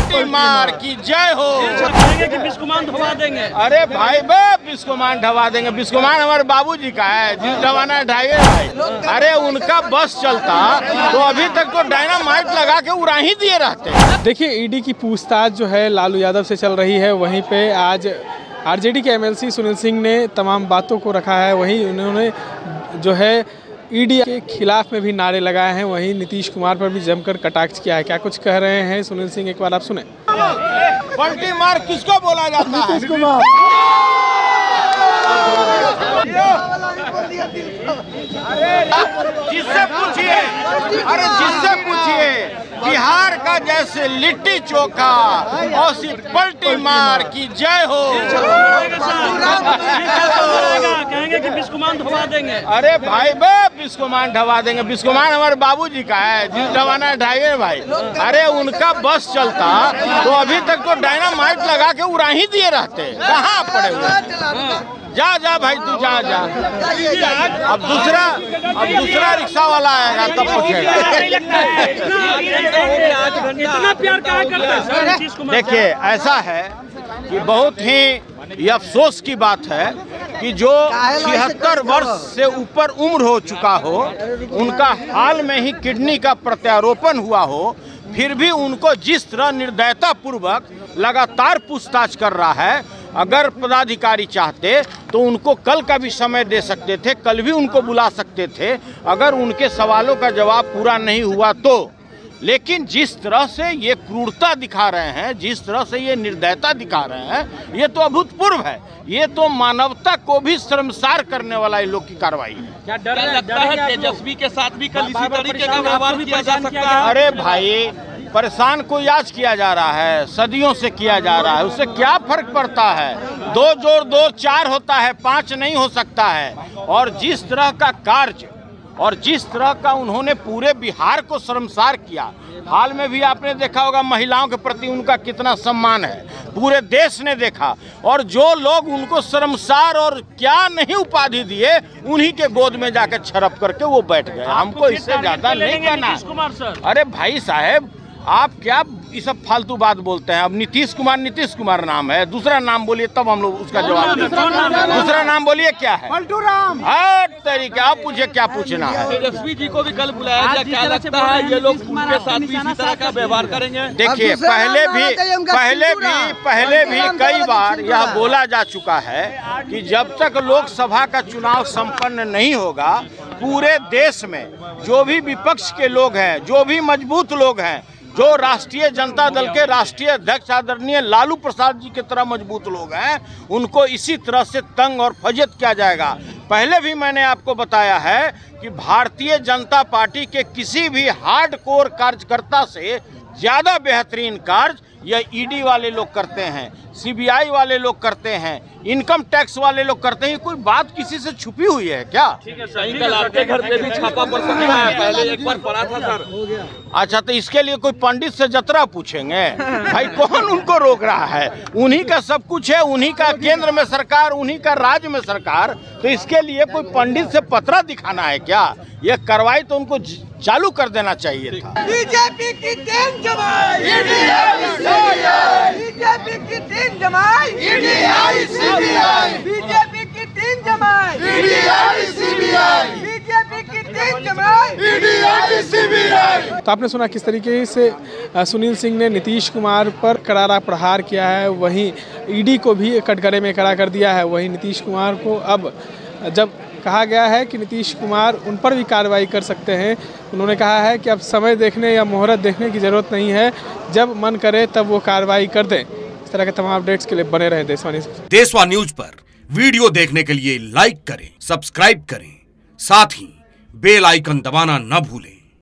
पलटी मार की जय हो। कि बिस्कुमान ढवा देंगे। अरे भाई बे बिस्कुमान ढवा देंगे। बिस्कुमान हमारे बाबूजी का है, जिस ढवाना है ढाइए भाई। अरे उनका बस चलता तो अभी तक तो डायनामाइट लगा के उड़ा ही दिए रहते। देखिए ईडी की पूछताछ जो है लालू यादव से चल रही है, वहीं पे आज आरजेडी के एमएलसी सुनील सिंह ने तमाम बातों को रखा है। वहीं उन्होंने जो है ईडी के खिलाफ में भी नारे लगाए हैं, वहीं नीतीश कुमार पर भी जमकर कटाक्ष किया है। क्या कुछ कह रहे हैं सुनील सिंह, एक बार आप सुने। पलटी मार किसको बोला जाता है? नीतीश कुमार। जिससे पूछिए, अरे जिससे पूछिए बिहार का जैसे लिट्टी चोखा और पलटी मार की जय हो। कहेंगे कि बिस्कुमान ढवा देंगे। अरे भाई बे बिस्कुमान ढवा देंगे। बिस्कुमान हमारे बाबूजी का है, जिस ढवाना है ढाइए भाई। अरे उनका बस चलता तो अभी तक तो डायनामाइट लगा के उड़ा ही दिए रहते। कहाँ पड़े हुए? जा जा भाई तू जा जा। अब दूसरा रिक्शा वाला आएगा तब पूछेगा। इतना प्यार क्या करते हैं? देखिए ऐसा है कि बहुत ही ये अफसोस की बात है कि जो 76 वर्ष से ऊपर उम्र हो चुका हो, उनका हाल में ही किडनी का प्रत्यारोपण हुआ हो, फिर भी उनको जिस तरह निर्दयता पूर्वक लगातार पूछताछ कर रहा है। अगर पदाधिकारी चाहते तो उनको कल का भी समय दे सकते थे, कल भी उनको बुला सकते थे अगर उनके सवालों का जवाब पूरा नहीं हुआ तो। लेकिन जिस तरह से ये क्रूरता दिखा रहे हैं, जिस तरह से ये निर्दयता दिखा रहे हैं, ये तो अभूतपूर्व है। ये तो मानवता को भी शर्मसार करने वाला इन लोग की कार्रवाई है। क्या डर लगता है तेजस्वी के साथ भी कल इसी तरीके का व्यवहार किया जा सकता है? अरे भाई परेशान को याद किया जा रहा है, सदियों से किया जा रहा है, उससे क्या फर्क पड़ता है? 2 जोड़ 2 4 होता है, 5 नहीं हो सकता है। और जिस तरह का कार्य और जिस तरह का उन्होंने पूरे बिहार को शर्मसार किया, हाल में भी आपने देखा होगा महिलाओं के प्रति उनका कितना सम्मान है, पूरे देश ने देखा। और जो लोग उनको शर्मसार और क्या नहीं उपाधि दिए, उन्हीं के गोद में जाकर छरप करके वो बैठ गए। हमको इससे ज्यादा नहीं करना। अरे भाई साहब आप क्या ये सब फालतू बात बोलते हैं? अब नीतीश कुमार नाम है, दूसरा नाम बोलिए तब हम लोग उसका जवाब देंगे। दूसरा नाम बोलिए क्या है? पलटू राम। हर तरीके आप पूछिए क्या पूछना है। तेजस्वी जी को भी कल बुलाया गया, क्या लगता है ये लोग उनके साथ भी इसी तरह का व्यवहार करेंगे? देखिए पहले भी कई बार यह बोला जा चुका है कि जब तक लोकसभा का चुनाव संपन्न नहीं होगा, पूरे देश में जो भी विपक्ष के लोग हैं, जो भी मजबूत लोग हैं, जो राष्ट्रीय जनता दल के राष्ट्रीय अध्यक्ष आदरणीय लालू प्रसाद जी की तरह मजबूत लोग हैं, उनको इसी तरह से तंग और फजियत किया जाएगा। पहले भी मैंने आपको बताया है कि भारतीय जनता पार्टी के किसी भी हार्डकोर कार्यकर्ता से ज़्यादा बेहतरीन कार्य यह ईडी वाले लोग करते हैं, सीबीआई वाले लोग करते हैं, इनकम टैक्स वाले लोग करते हैं। कोई बात किसी से छुपी हुई है क्या? कल आपके घर पे भी छापा पड़ सकता है, पहले एक बार पड़ा था सर। अच्छा तो इसके लिए कोई पंडित से जतरा पूछेंगे? भाई कौन उनको रोक रहा है? उन्हीं का सब कुछ है, उन्हीं का केंद्र में सरकार, उन्हीं का राज्य में सरकार। तो इसके लिए कोई पंडित से पतरा दिखाना है क्या? यह कार्रवाई तो उनको चालू कर देना चाहिए था। बीजेपी की 3 जमाई, बीजेपी की 3 जमाई, बीजेपी की 3 जमाई, बीजेपी की 3 जमाई। तो आपने सुना किस तरीके से सुनील सिंह ने नीतीश कुमार पर करारा प्रहार किया है, वहीं ईडी को भी कटघरे में खड़ा कर दिया है। वहीं नीतीश कुमार को अब जब कहा गया है कि नीतीश कुमार उन पर भी कार्रवाई कर सकते हैं, उन्होंने कहा है कि अब समय देखने या मुहूर्त देखने की ज़रूरत नहीं है, जब मन करे तब वो कार्रवाई कर दें। इस तरह के तमाम अपडेट्स के लिए बने रहें देशवा न्यूज पर। वीडियो देखने के लिए लाइक करें, सब्सक्राइब करें, साथ ही बेल आइकन दबाना न भूलें।